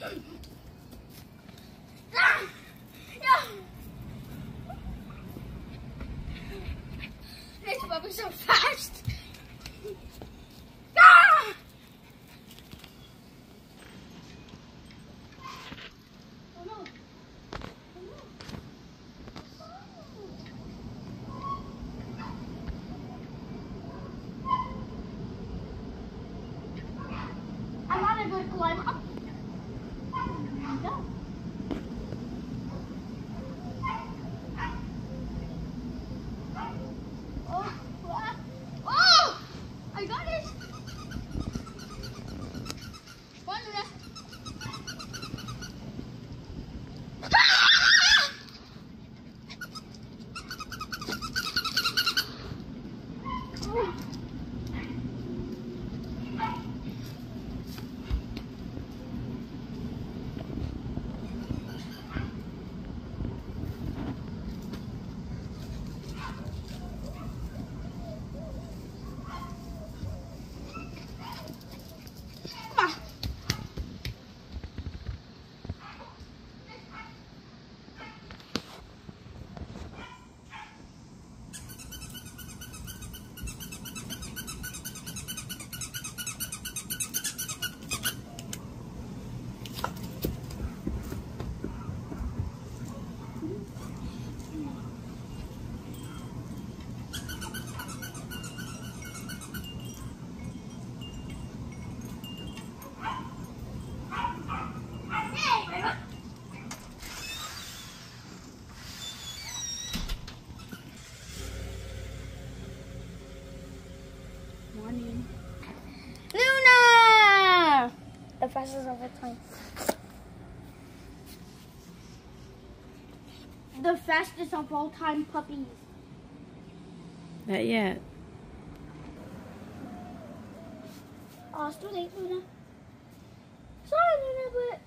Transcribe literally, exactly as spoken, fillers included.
It's moving so fast. Ah! Oh no. Oh no. I'm not a good climber. No. Oh, ah. Oh! I got it. One left. Morning. Luna! The fastest of all time. The fastest of all time puppies. Not yet. Oh, it's too late, Luna. Sorry, Luna, but